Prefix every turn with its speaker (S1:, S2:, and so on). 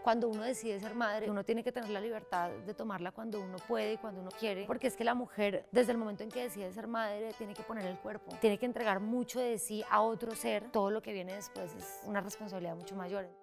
S1: Cuando uno decide ser madre, uno tiene que tener la libertad de tomarla cuando uno puede y cuando uno quiere, porque es que la mujer, desde el momento en que decide ser madre, tiene que poner el cuerpo, tiene que entregar mucho de sí a otro ser. Todo lo que viene después es una responsabilidad mucho mayor.